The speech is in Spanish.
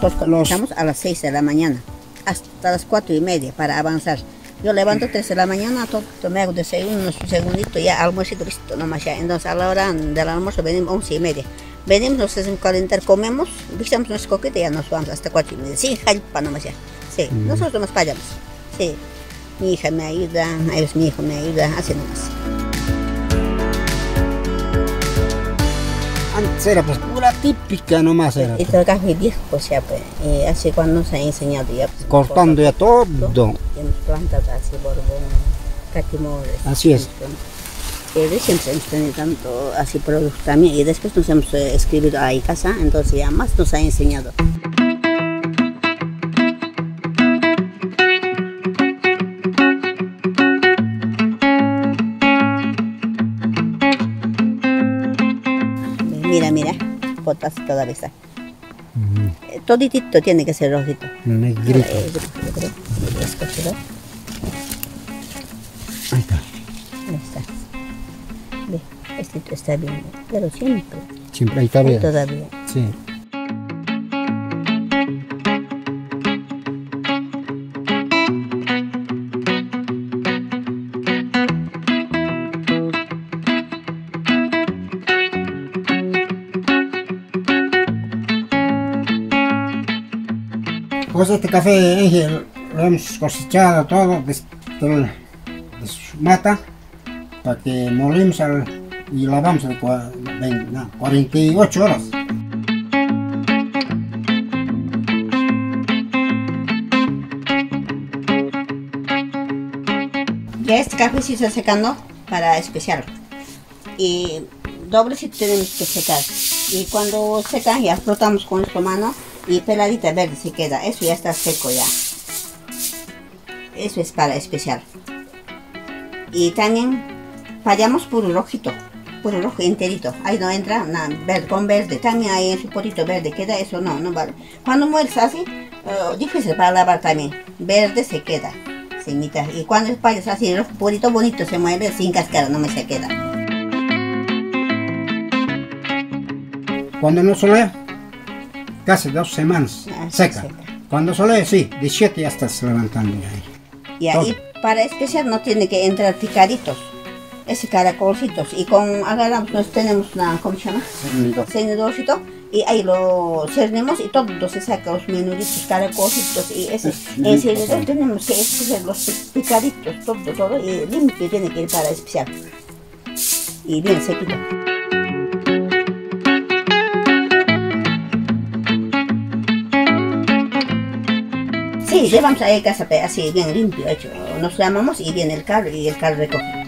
nosotros comenzamos a las 6 de la mañana, hasta las 4:30 para avanzar. Yo levanto 3 de la mañana, todo, me hago desayuno, unos segunditos, ya almuercito listo nomás ya. Entonces a la hora del almuerzo venimos 11:30. Venimos, nos hacemos calentar, comemos, visitamos nuestra coqueta y ya nos vamos hasta 4:30. Sí, jalpa nomás ya. Sí, nosotros nos pagamos. Sí, mi hija me ayuda, a veces mi hijo me ayuda, así nomás. Antes era pues pura típica nomás era. Y trabajo y viejo, pues ya pues, así cuando nos ha enseñado ya. Pues, cortando ya todo. Hemos plantado así borbón, catimores. Así es. Siempre hemos tenido tanto así productos también y después nos hemos escrito ahí casa, entonces ya más nos ha enseñado. Mira, botas todavía está. Toditito tiene que ser rojito. Negrito. Escóchelo. Ahí está. Ahí está. Ve, este está bien, pero siempre. Siempre ahí está bien. Todavía. Sí. Pues este café lo hemos cosechado todo de su mata para que molimos y lavamos en 48 horas. Ya este café se está secando para especial y doble si tenemos que secar y cuando seca ya frotamos con nuestra mano y peladita verde se queda, eso ya está seco ya. Eso es para especial. Y también fallamos puro rojo enterito. Ahí no entra nada verde con verde. También ahí en su potito verde queda, eso no vale. Cuando mueres así, difícil para lavar también. Verde se queda, sin mitad. Y cuando fallas así, rojo purito bonito se mueve sin cáscara, no me se queda. Cuando no solea, casi 2 semanas seca. Cuando solea, sí, de 7 ya estás levantando ahí. Y ahí para especial no tiene que entrar picaditos, ese caracolcitos. Y con agarramos, tenemos una, ¿cómo se llama? Cernidorcito. Y ahí lo cernemos y todo se saca, los menuditos, caracolcitos. Y ese cernidor tenemos que escoger los picaditos, todo. Y limpio tiene que ir para especial. Y bien sequito. Sí, llevamos a casa así bien limpio hecho. Nos llamamos y viene el carro y el carro recoge.